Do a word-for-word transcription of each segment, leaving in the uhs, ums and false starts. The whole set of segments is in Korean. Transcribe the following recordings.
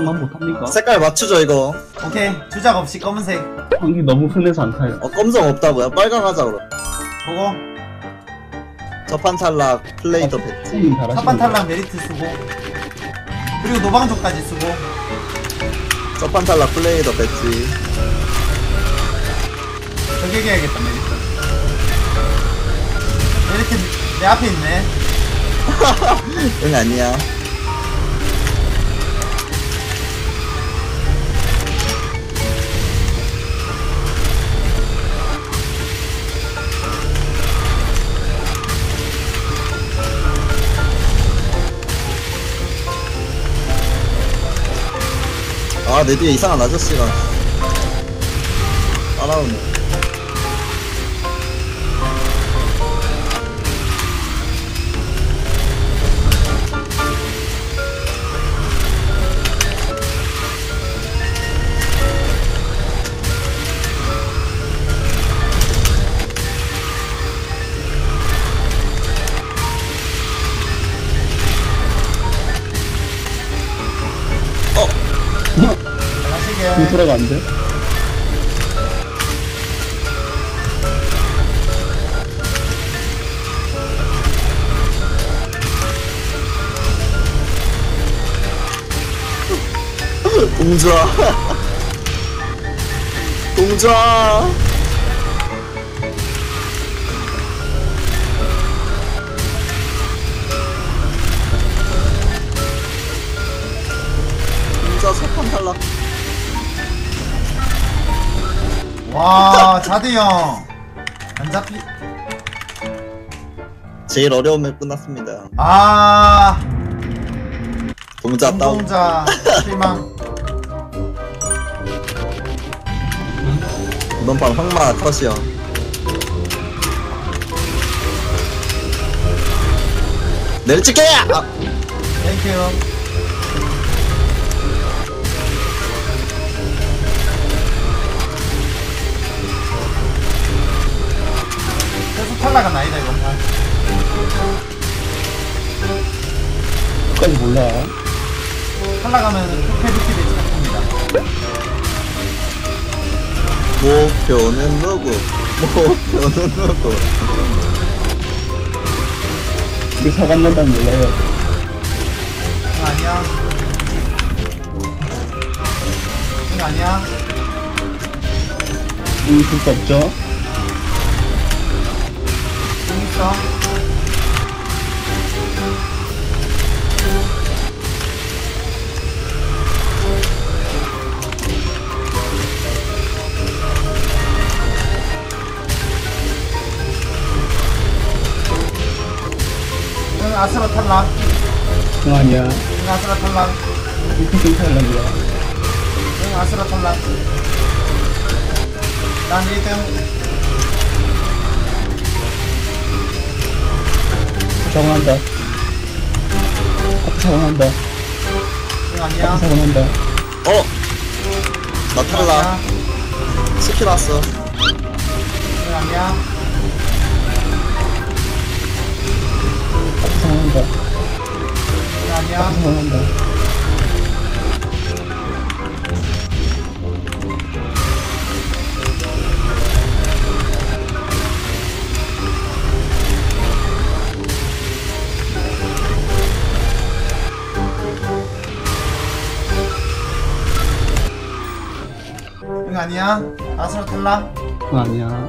조금만 못합니까? 색깔 맞추죠 이거. 오케이 주작 없이 검은색 한기 너무 흔해서 안 타요. 어 검정 없다고요? 빨강 하자 그럼. 보고 저판 탈락 플레이더 배지. 형님 잘하시네. 첫판 탈락 메리트 쓰고 그리고 노방족까지 쓰고 저판 탈락 플레이더 배지. 저격해야겠다 메리트 메리트 내 앞에 있네 응 아니야. 아, 내 뒤에 이상한 아저씨가 따라오네. 잘하시게 인트라가 안 돼? 동주아. 동주아. 동주아 석판 탈락. 와 자드형 안 잡히 제일 어려운 맵 끝났습니다. 아 동자 다운. 공동자 실망 이번 판 황마 컷이요. 내리치게! 아, 땡큐 계속 탈락은 아니다 이번 판 끝까지 몰라. 탈락하면 페리티 배치 합니다 목표는 누구? 목표는 누구? 우리 사관난다는 몰라요. 응 아니야 응 아니야 우리 줄수 없죠? 응 있어 응 아스라 탈락 응 아니야. 응 아스라 탈락 이렇게 좀 탈락이야. 응 아스라 탈락 난 일 등 사고난다. 앞에 사고난다. 응 아니야 앞에 사고난다. 어? 나 응 탈락. 아니야 스킬 왔어. 응 아니야 앞에 사고난다. 응 아니야 앞에 사고난다. 응 아니야 아스라 탈락 응 아니야.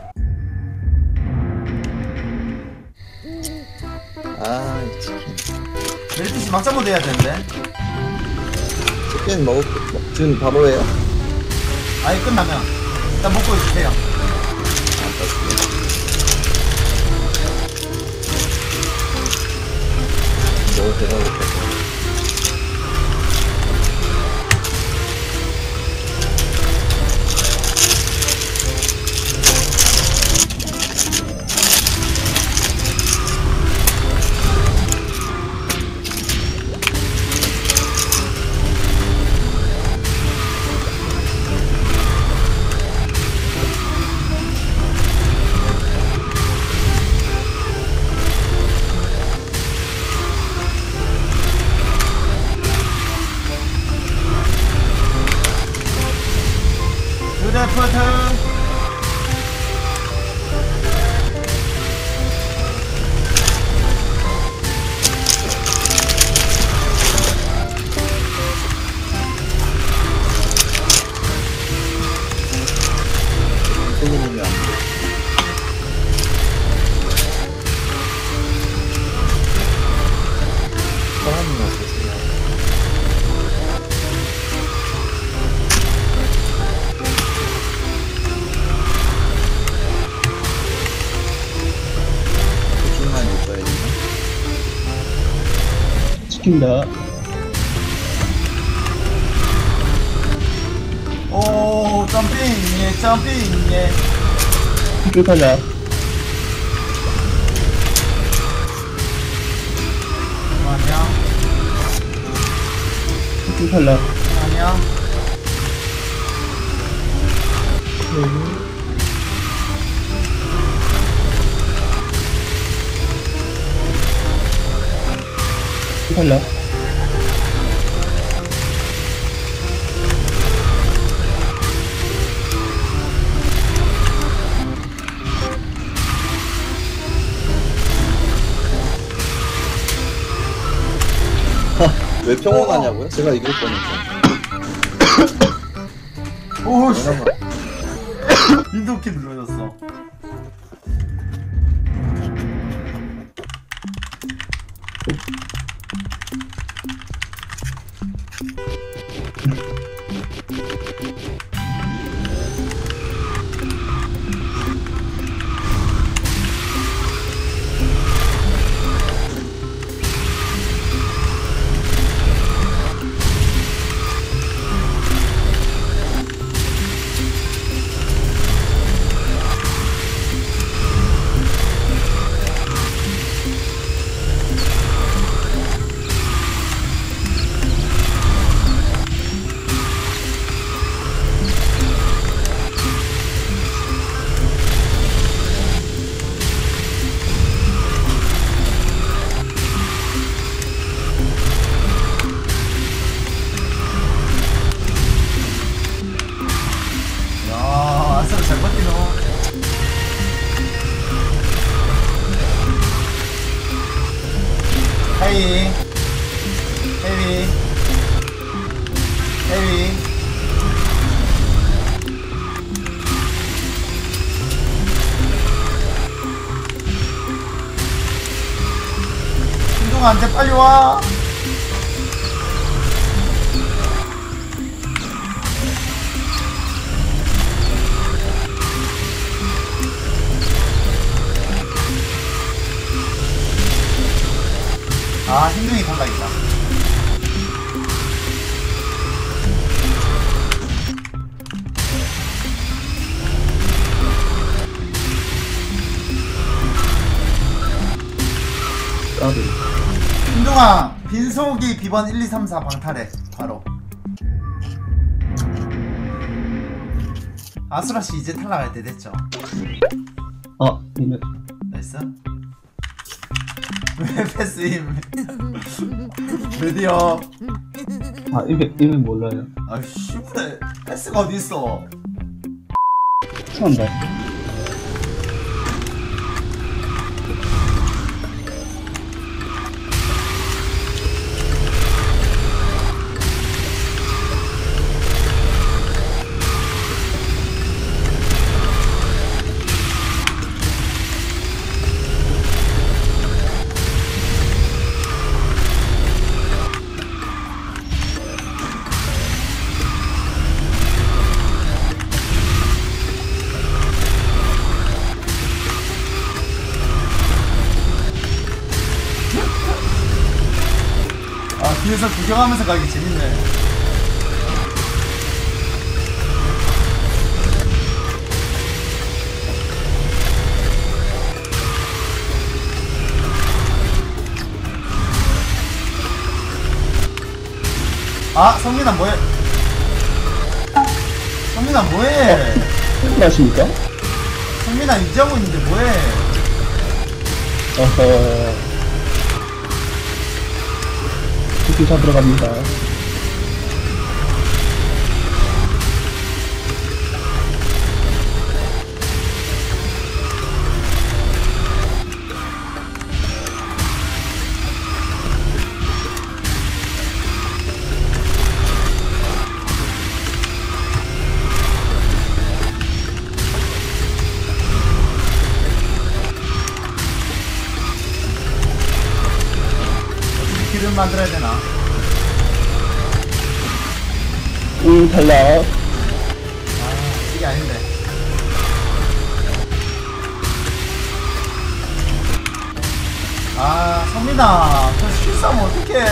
아, 이 치킨. 메리트씨 막자 모드 해야 되는데 치킨 먹, 먹준 바로 해요. 아예 끝나면 일단 먹고 있으세요 너무 대단했다. 선생님이 안 돼. 사람이 없으세요. 조금만 있어야지. 시킨다. 오 점핑 예 점핑 예 쭉 가자. 안녕 쭉 갈라. 안녕 쭉 갈라. 왜 평온하냐고요? 제가 이길 뻔했어. 오씨 왜냐면 인도키 눌러졌어. 야 아싸라 잘 버티노. 헤이 헤이 헤이 신동아한테 빨리 와. 아 힘둥이 탈락이다. 까비. 힘둥아 빈속이 비번 일 이 삼 사 방탈해 바로. 아수라씨 이제 탈락할 때 됐죠? 어, 이거 나이스. 왜 패스임? 드디어. 아, 이거 이거 몰라요. 아이씨 그래 패스가 어딨어. 처음다. 아 뒤에서 구경하면서 가기 재밌네. 아 성민아 뭐해? 성민아 뭐해? 끝나십니까? 성민아 유지하고 있는데 뭐해? 어허. 특히 다 들어갑니다. 좀 만들어야 되나? 응, 탈락. 아, 이게 아닌데. 아, 성민아, 저 실수하면 어떡해.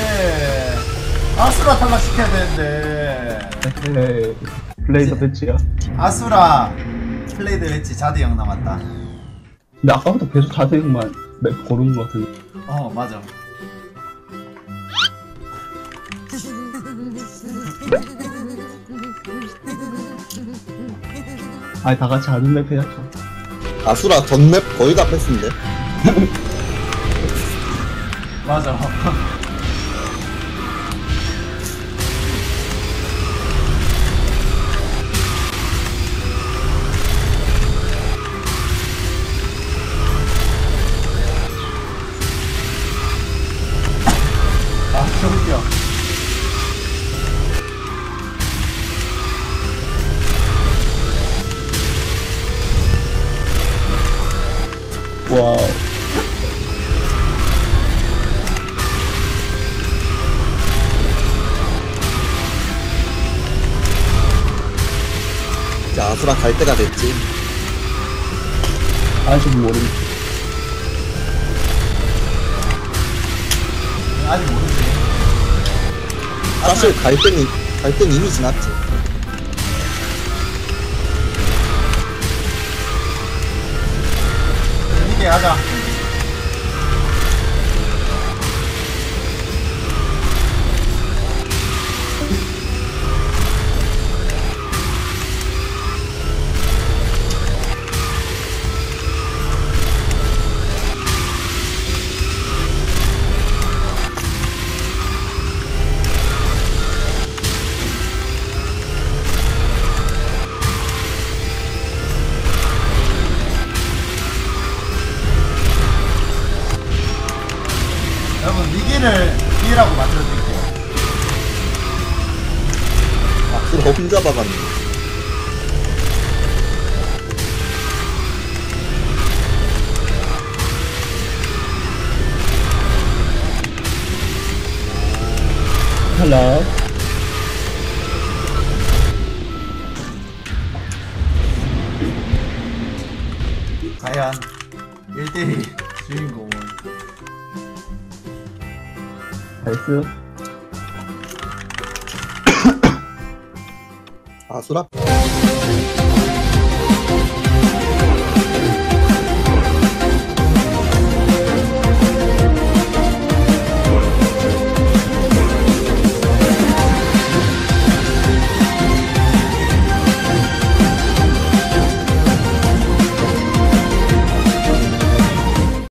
아수라 탈락시켜야 되는데. 에헤이, 블레이더 배치야. 아수라, 플레이드 웨지 자드 영 남았다. 근데 아까부터 계속 자세히만 맵 고르는 것 같은데. 어, 맞아. 아니, 다 같이 아는 맵 해야죠. 아수라 전맵 거의 다 패스인데. 맞아. 아, 저 웃겨. 와우. 이제 아수라 갈 때가 됐지. 아직 모르겠어. 아직 모르지. 사실 갈 때는 갈 때는 이미 지났지. 재밌게 하자. 여러분, 위기를 기회라고 만들어드릴게요. 아수라 혼자 박았네. 탈락. 과연 일 대 일 주인공은 나이스. 아수라